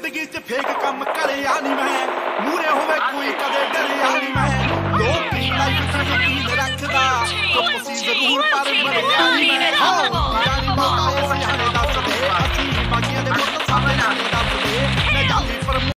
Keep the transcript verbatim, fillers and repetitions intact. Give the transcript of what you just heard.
ਜ਼ਿੰਦਗੀ 'ਚ ਫੇਕ ਕੰਮ ਕਰਿਆ ਨਹੀਂ ਮੈਂ, ਮੂਰੇ ਹੋਵੇ ਕੋਈ ਕਦੇ ਡਰ